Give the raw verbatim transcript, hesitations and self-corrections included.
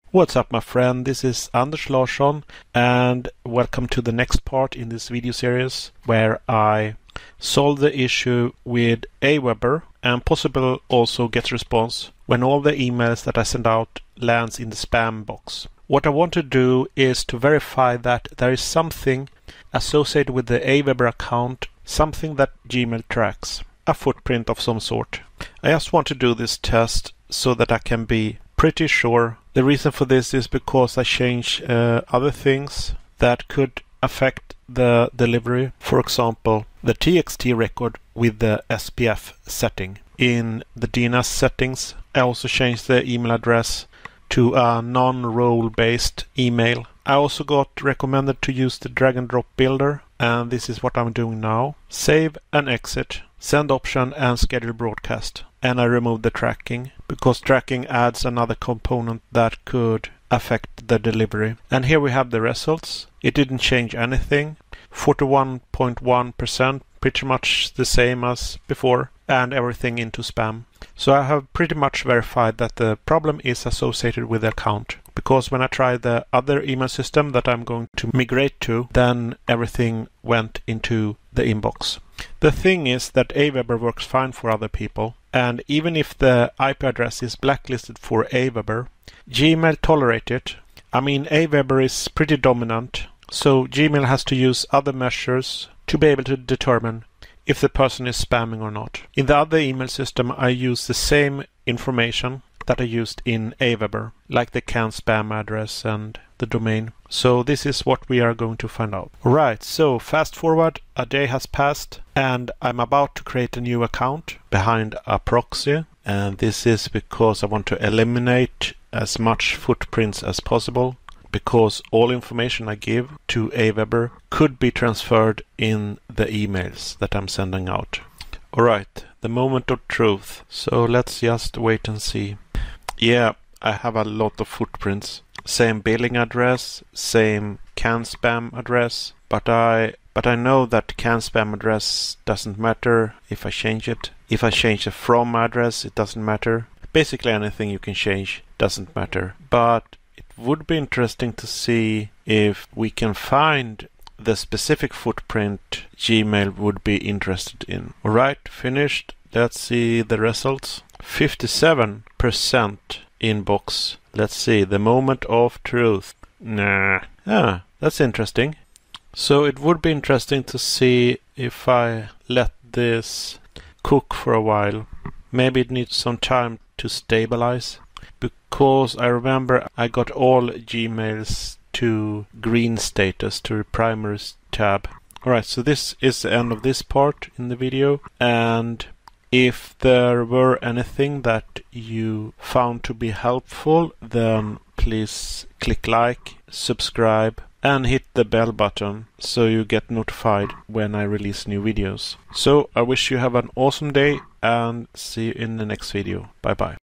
What's up, my friend? This is Anders Larsson, and welcome to the next part in this video series where I solve the issue with Aweber and possibly also get response when all the emails that I send out lands in the spam box. What I want to do is to verify that there is something associated with the Aweber account, something that Gmail tracks, a footprint of some sort. I just want to do this test so that I can be pretty sure. The reason for this is because I change uh, other things that could affect the delivery. For example, the T X T record with the S P F setting. In the D N S settings, I also changed the email address to a non-role based email. I also got recommended to use the drag and drop builder, and this is what I'm doing now. Save and exit, send option and schedule broadcast. And I removed the tracking because tracking adds another component that could affect the delivery. And here we have the results. It didn't change anything. forty-one point one percent, pretty much the same as before, and everything into spam. So I have pretty much verified that the problem is associated with the account, because when I tried the other email system that I'm going to migrate to, then everything went into the inbox. The thing is that Aweber works fine for other people, and even if the I P address is blacklisted for Aweber, Gmail tolerates it. I mean, Aweber is pretty dominant, so Gmail has to use other measures to be able to determine if the person is spamming or not. In the other email system, I use the same information that I used in Aweber, like the can spam address and the domain. So this is what we are going to find out. Alright, so fast forward, a day has passed and I'm about to create a new account behind a proxy. And this is because I want to eliminate as much footprints as possible, because all information I give to Aweber could be transferred in the emails that I'm sending out. Alright, the moment of truth. So let's just wait and see. Yeah, I have a lot of footprints. Same billing address, same can spam address, but I but I know that can spam address doesn't matter if I change it. If I change the from address, it doesn't matter. Basically anything you can change doesn't matter. But it would be interesting to see if we can find the specific footprint Gmail would be interested in. Alright, finished. Let's see the results. fifty-seven percent inbox. Let's see, the moment of truth. Nah. Ah, that's interesting. So it would be interesting to see if I let this cook for a while. Maybe it needs some time to stabilize. Because I remember I got all Gmails to green status, to the primary tab. Alright, so this is the end of this part in the video. And if there were anything that you found to be helpful, then please click like, subscribe, and hit the bell button so you get notified when I release new videos. So I wish you have an awesome day and see you in the next video. Bye bye.